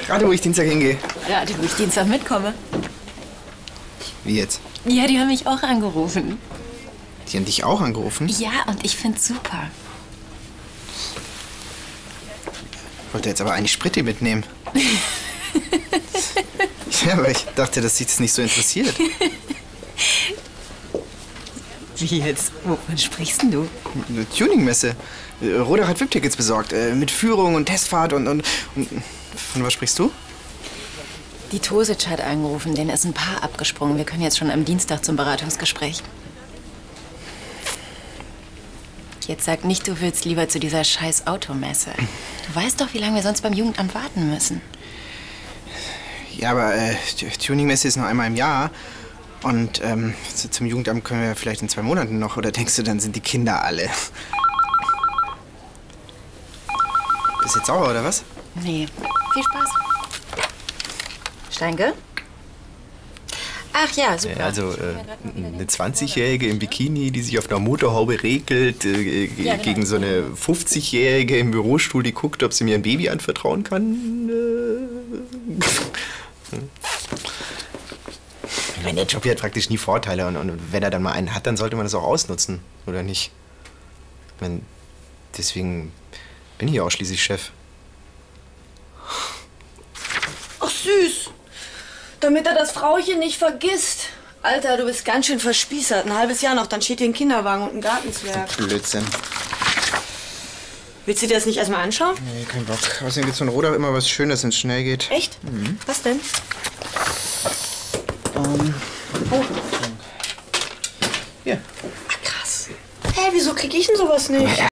Gerade wo ich Dienstag hingehe. Gerade wo ich Dienstag mitkomme. Wie jetzt? Ja, die haben mich auch angerufen. Die haben dich auch angerufen? Ja, und ich find's super. Ich wollte jetzt aber eigentlich Spritti mitnehmen. Ja, aber ich dachte, dass dich das nicht so interessiert. Wie jetzt? Wovon sprichst denn du? Eine Tuningmesse. Rodach hat VIP-Tickets besorgt. Mit Führung und Testfahrt und... Von was sprichst du? Die Tosic hat angerufen, denen ist ein Paar abgesprungen. Wir können jetzt schon am Dienstag zum Beratungsgespräch. Jetzt sag nicht, du willst lieber zu dieser scheiß Automesse. Du weißt doch, wie lange wir sonst beim Jugendamt warten müssen. Ja, aber Tuningmesse ist nur einmal im Jahr. Und zum Jugendamt können wir vielleicht in 2 Monaten noch. Oder denkst du, dann sind die Kinder alle? Bist du jetzt sauer, oder was? Nee. Viel Spaß. Steinke? Ach ja, super. Also eine 20-Jährige im Bikini, die sich auf einer Motorhaube regelt, genau. Gegen so eine 50-Jährige im Bürostuhl, die guckt, ob sie mir ein Baby anvertrauen kann. Ich meine, der Job hier hat praktisch nie Vorteile und wenn er dann mal einen hat, dann sollte man das auch ausnutzen, oder nicht? Ich meine, deswegen bin ich ja auch schließlich Chef. Ach süß, damit er das Frauchen nicht vergisst. Alter, du bist ganz schön verspießert. Ein halbes Jahr noch, dann steht hier ein Kinderwagen und ein Gartenzwerg. Blödsinn. Willst du dir das nicht erstmal anschauen? Nee, kein Bock. Außerdem gibt's von Rodach immer was Schönes, wenn es schnell geht. Echt? Mhm. Was denn? Oh. Hier. Ach, krass. Hä, wieso krieg ich denn sowas nicht?